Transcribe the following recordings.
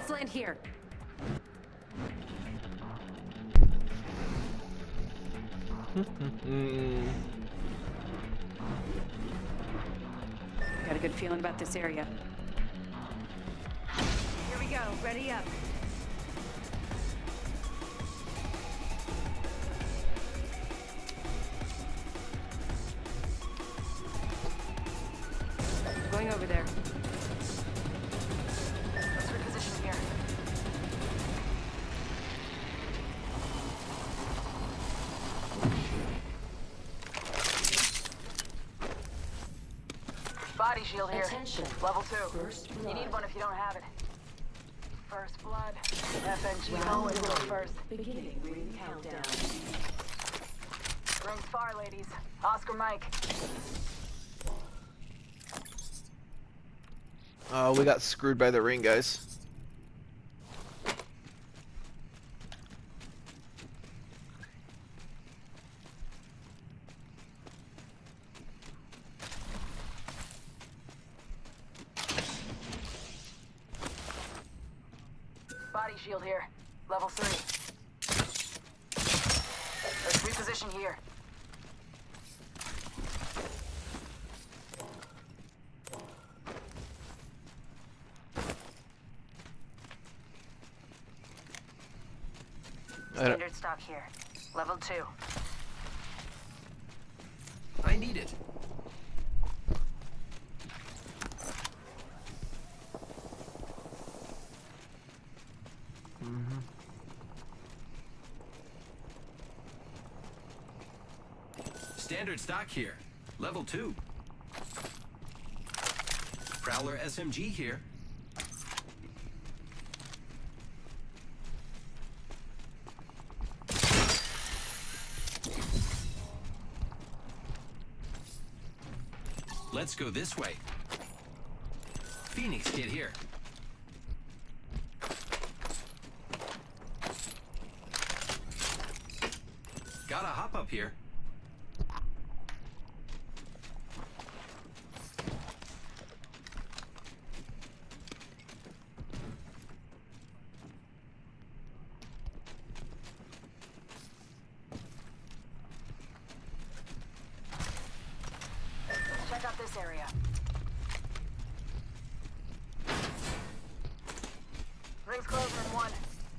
Let's land here. Got a good feeling about this area. Here we go. Ready up. Going over there. Let's reposition here. Body shield here. Attention. Level 2. First You blood. need one if you don't have it. First blood. FNG always goes first. Beginning ring countdown. Rings far, ladies. Oscar Mike. Oh, we got screwed by the ring, guys. Body shield here. Level 3. Let's reposition here. Standard stock here. Level 2. I need it. Standard stock here. Level 2. Prowler SMG here. Let's go this way. Phoenix kit here. Gotta hop up here. Check out this area. Rings closing in 1.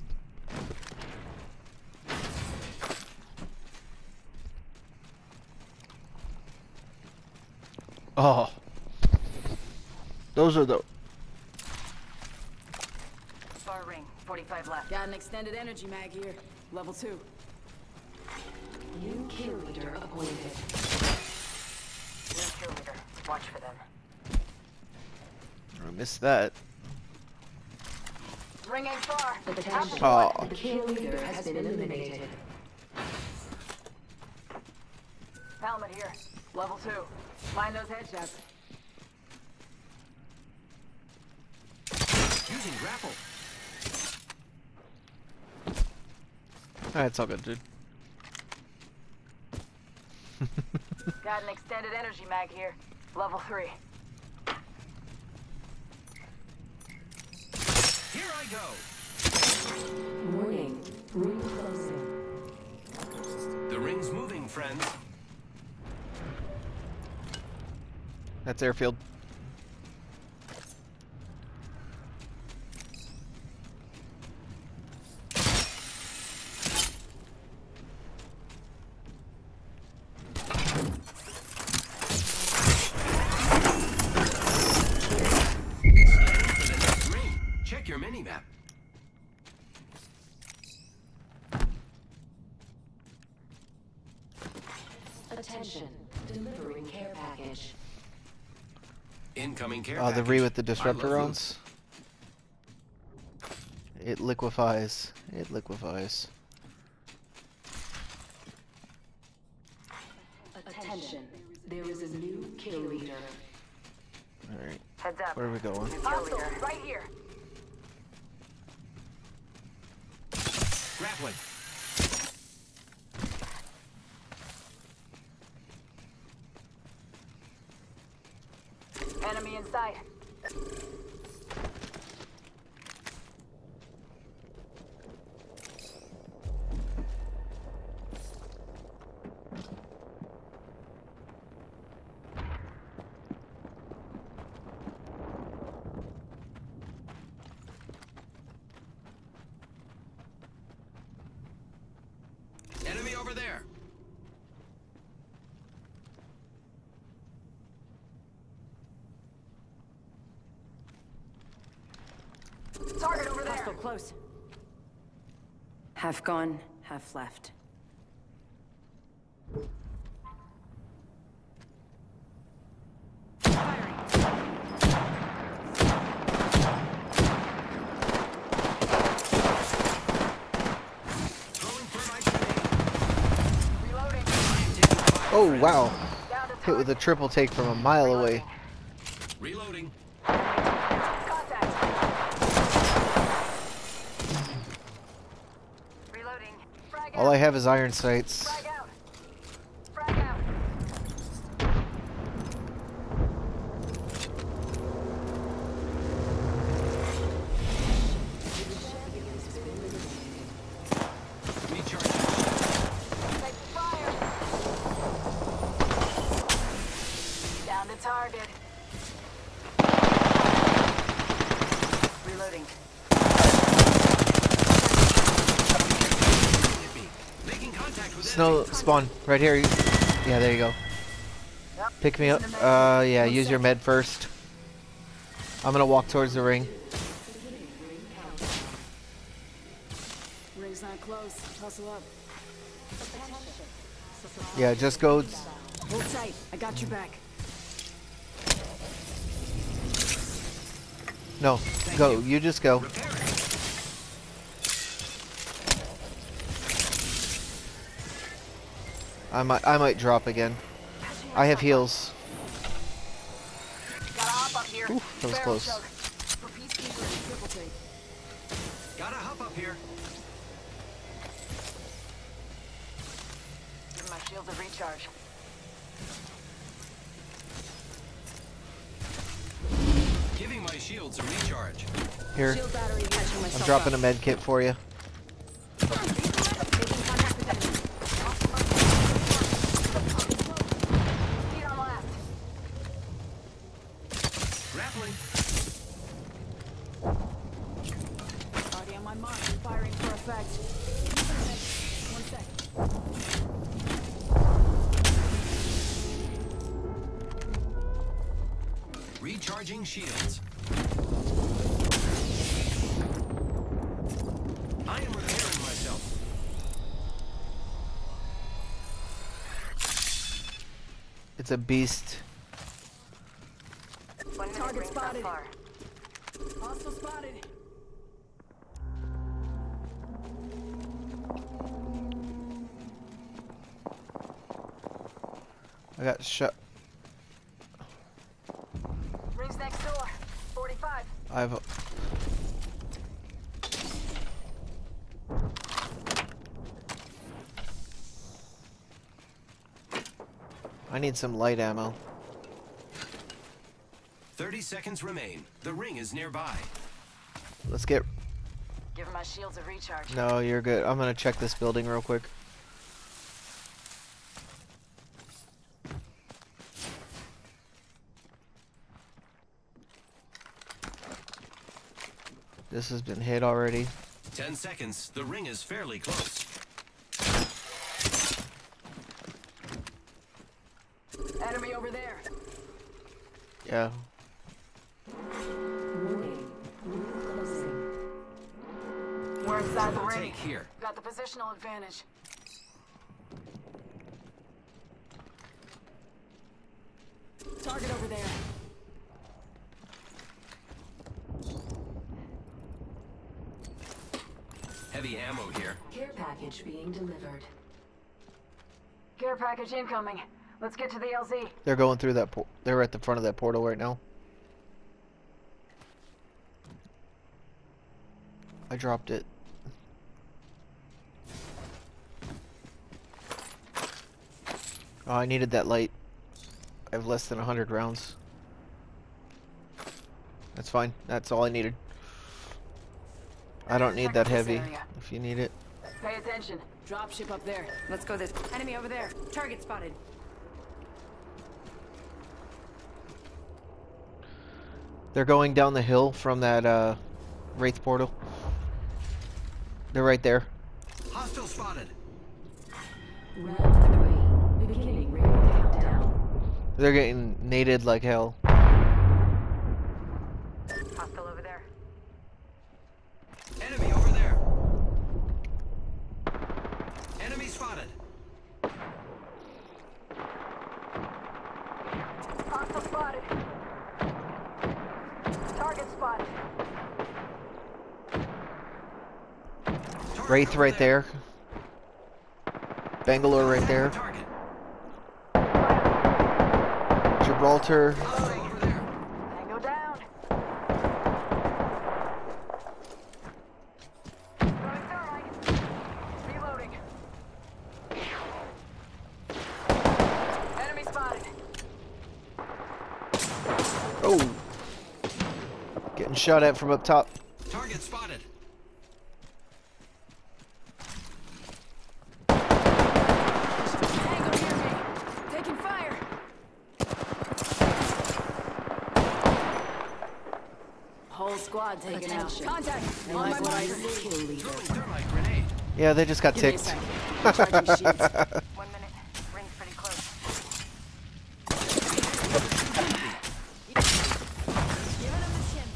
Oh. Those are the... Far ring. 45 left. Got an extended energy mag here. Level 2. New kill leader appointed. New kill leader. Watch for them. I missed that. Ring ain't far. Attention. Oh. The kill leader has been eliminated. Helmet here. Level 2. Mind those headshots. Using grapple. Alright, it's all good, dude. Got an extended energy mag here. Level 3. Here I go. Warning. Ring closing. The ring's moving, friends. That's airfield. For the next ring, check your minimap. Attention. Delivering care package. Incoming care Oh, the package. Re with the I disruptor love rounds. It liquefies. It liquefies. Attention. There is a new kill leader. Alright. Heads up. Where are we going? New kill leader. Right here. Grappling. Enemy in sight. Enemy over there. Target over there. Hostile close. Half gone, half left. Throwing thermite grenade. Reloading. Oh wow! Down to Hit with a triple take from a mile away. Reloading. contact. Reloading. Frag All out. I have is iron sights. Frag out. Frag out. Recharging. Take fire. Down to target. Reloading. Hit me. Making contact with Snow enemy. spawn right here. Yeah, there you go. Yep. Pick me up. Yeah, use your med first. I'm gonna walk towards the ring. Ring's not close. Hustle up. Yeah, just go. Hold tight. I got your back. No, go. You just go. Repair it. I might drop again. I have heals. Gotta hop up here. Oof, that was Barrel close. choke. For peacekeeper and triple take. Gotta hop up here. Give my shields a recharge. Giving my shields a recharge. Here, Shield battery catching myself I'm dropping up. a med kit for you. Making contact with enemy. Feet on left. Grappling. Already on my mark. Firing for effect. 1 sec. Recharging shields. I am repairing myself. It's a beast. 1 minute Target ring so spotted. far. Hostile spotted. I got shot. Rings next door. 45. I've. I need some light ammo. 30 seconds remain. The ring is nearby. Let's get. Give my shields a recharge. No, you're good. I'm gonna check this building real quick. This has been hit already. 10 seconds. The ring is fairly close. Enemy over there. Yeah. Warning. Ring closing. We're inside the Triple ring. take here. Got the positional advantage. Target over there. Heavy ammo here. Care package being delivered. Care package incoming. Let's get to the LZ. They're going through that. They're at the front of that portal right now. I dropped it. Oh, I needed that light. I have less than 100 rounds. That's fine. That's all I needed. I don't need that Check this heavy. area. If you need it. Pay attention. Dropship up there. Let's go this. Enemy over there. Target spotted. They're going down the hill from that Wraith portal. They're right there. Hostile spotted. Round 3. Beginning ring countdown. They're getting naded like hell. Hostile over there. Enemy over there. Enemy spotted. Hostile spotted. Target spotted. Target Wraith over right there. Bangalore right there. Target. Gibraltar. Hostile over there. Tango down. Throwing thermite. Reloading. Enemy spotted. Oh. Getting shot at from up top. Target spotted. Tango near me. Taking fire. Whole squad taken out. Contact. On my marker. Throwing thermite grenade. Yeah, they just got Give me a ticked. sec. Recharging shields. 1 minute. Ring's pretty close. Giving him the chin.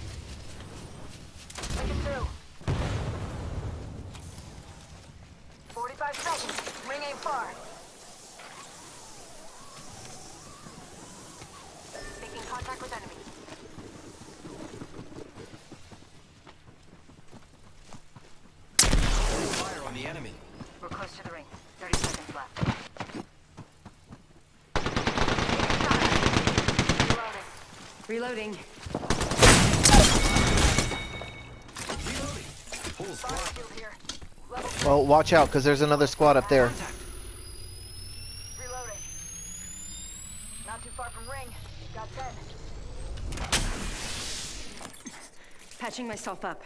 Make it through. 45 seconds. Ring ain't far. Making contact with enemy. Fire on the enemy. We're close to the ring. 30 seconds left. Reloading. Reloading. Reloading. Whole Fire squad. shield here. Level 3. Well, watch out, because there's another squad up there. Contact. Reloading. Not too far from ring. Got 10. Patching myself up.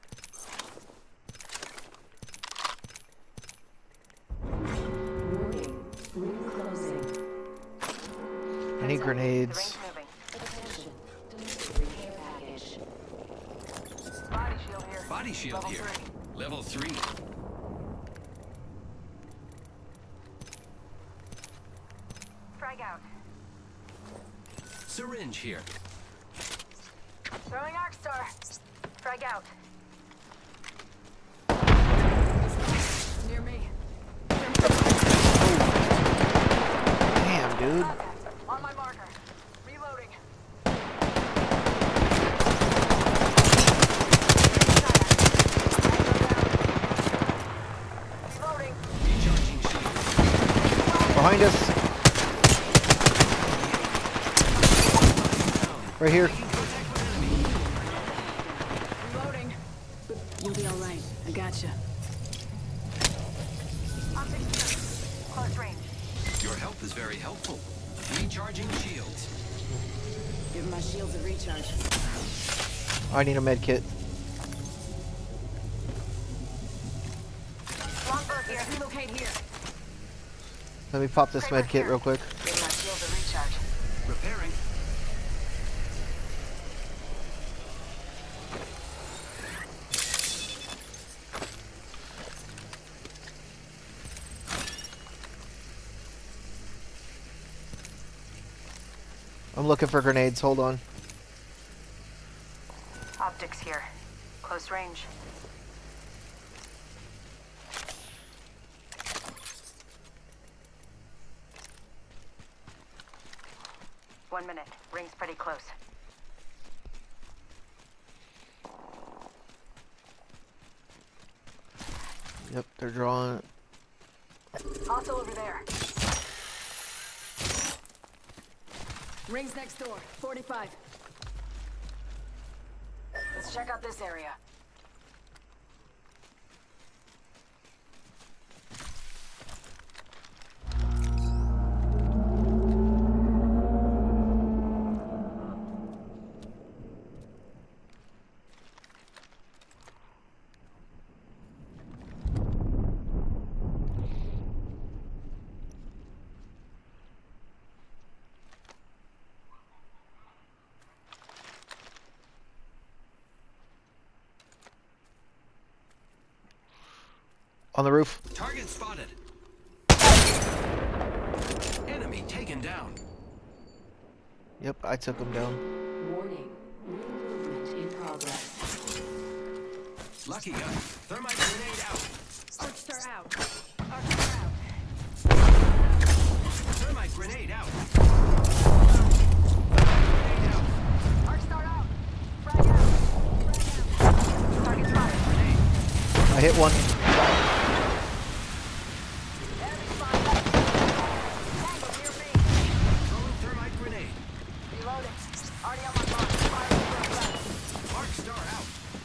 Warning. Ring closing. I need The grenades. ring's moving. Attention. Delivery care package. Body shield here. Body shield Level here. 3. Level 3. Frag out. Syringe here. Throwing Arc Star. Frag out. Near me. Damn, dude. Contact. On my marker. Reloading. Reloading. Recharging shield. Behind us. Right here. Reloading. You'll be all right. I gotcha. Optics here. Close range. Your help is very helpful. Recharging shields. Give my shields a recharge. I need a med kit. Longbow here. Let's relocate here. Let me pop this med kit real quick. Give my shield a recharge. Repairing. I'm looking for grenades. Hold on. Optics here. Close range. One minute. Ring's pretty close. Yep, they're drawing. Hostile over there. Rings next door. 45. Let's check out this area. On the roof. Target spotted. Enemy taken down. Yep, I took him down. Warning. Movement in progress. Lucky gun. Thermite grenade out. Arc star out. Arc star out. Thermite grenade out. Arc star out. Frag out. Target spotted. I hit one. Enemy spotted. Tango near me. Throwing thermite grenade. Reloading. Already on my mark. Firing for a flag. Arc star out.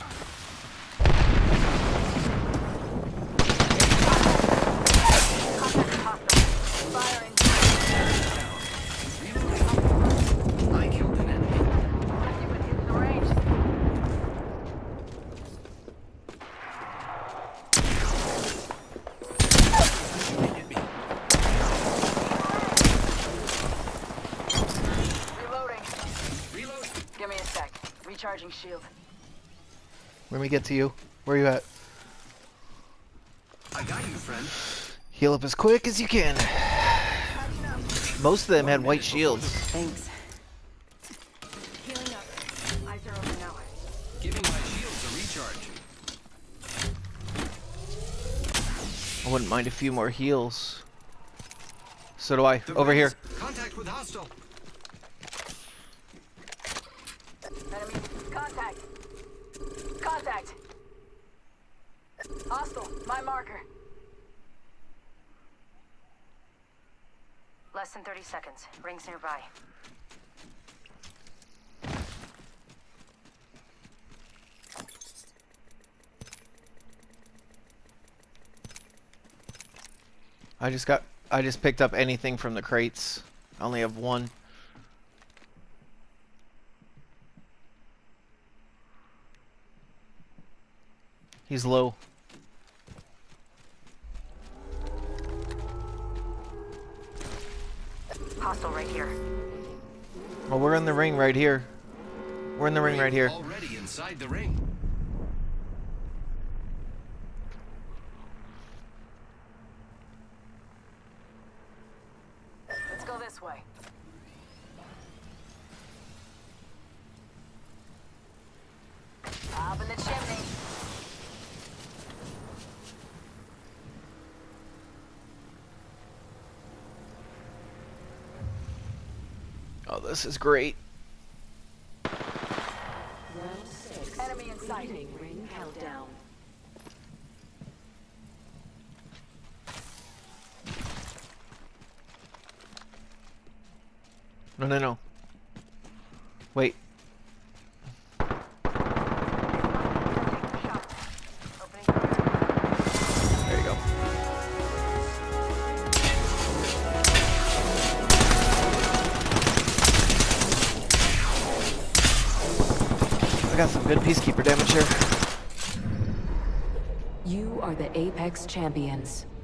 Contact hostile. Firing. Reloading. I killed an enemy. You've been hitting the range. They hit me. Reloading. Reload. Give me a sec. Recharging shield. When we get to you, where you at? I got you, friend. Heal up as quick as you can. Most of them had white shields. Thanks. Healing up. Eyes are open now. Giving my shields a recharge. I wouldn't mind a few more heals. So do I. Over here. Contact with hostile. Enemy. Contact. Contact. Hostile. My marker. Less than 30 seconds. Rings nearby. I just picked up anything from the crates. I only have one. He's low. Hostile right here. Oh, we're in the ring right here. We're in the ring right here. Already inside the ring. Let's go this way. Up in the chimney. Oh, this is great. Round 6. Enemy in sight. Beginning ring countdown. No, no, no. Wait. Shot. Opening. There you go. I got some good Peacekeeper damage here. You are the Apex Champions.